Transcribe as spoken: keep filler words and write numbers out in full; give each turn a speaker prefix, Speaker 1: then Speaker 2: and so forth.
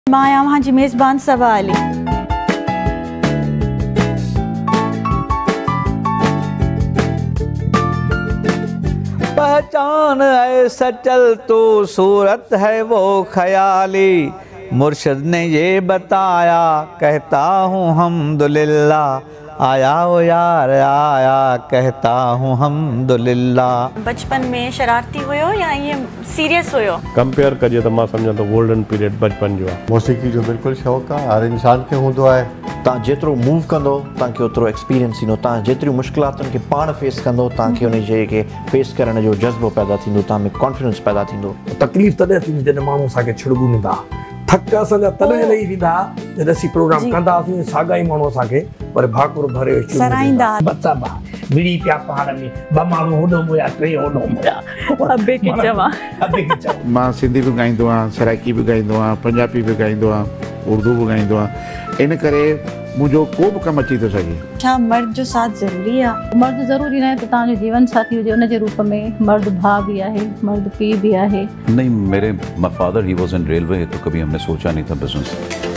Speaker 1: मां आहियां वहाँ जी मेज़बान सवाली।
Speaker 2: पहचान ऐसा चल तो सूरत है वो ख़याली, मुर्शिद ने ये बताया कहता हूँ हम्दुलिल्लाह, आया ओ यार आया कहता हूँ हम्दुलिल्लाह।
Speaker 1: बचपन में शरारती हुयो या ये सीरियस हुयो?
Speaker 3: कंपेयर करिए तो मां समझा तो गोल्डन पीरियड बचपन जो आहे।
Speaker 4: मौसीक़ी जो बिल्कुलु शौक़ु आहे, हर इंसान खे हूंदो आहे।
Speaker 5: तव्हां जेतिरो मूव कंदो तव्हांखे ओतिरो एक्सपीरियंस ईंदो, तव्हां जेतिरियूं मुश्किलातुनि खे पाण फेस कंदो तव्हांखे उन शइ खे फेस करण जो जज़्बो पैदा थींदो, तव्हां में कॉन्फिडेंस पैदा थींदो।
Speaker 6: तकलीफ़ तॾहिं थींदी जॾहिं माण्हू असांखे छिड़गूं ॾींदा, थक असांजा तॾहिं लही वेंदा जॾहिं असीं प्रोग्राम कंदा हुआसीं, साॻा ई माण्हू असांखे पर भाकुर भरे
Speaker 1: सराईंदा।
Speaker 6: बच्चा बा विड़ी पिया पहाड़ में, ॿ माण्हू होॾो मुया टे होॾो मुया,
Speaker 1: अबे के चवा
Speaker 6: अबे के चवा।
Speaker 7: मां सिंधी बि ॻाईंदो आहियां, सराइकी बि ॻाईंदो आहियां, पंजाबी बि ॻाईंदो आहियां, उर्दू बि ॻाईंदो आहियां। इन करे मुंहिंजो को बि कमु अची थो सघे।
Speaker 1: छा मर्द जो साथ ज़रूरी आहे?
Speaker 8: मर्द ज़रूरी न आहे त तव्हांजो जीवन साथी हुजे उन जे रूप में, मर्द भाउ भी आहे, मर्द पीउ भी आहे।
Speaker 9: नहीं, मेरे father he was in railway, तो कभी हमने सोचा नहीं था बिजनेस।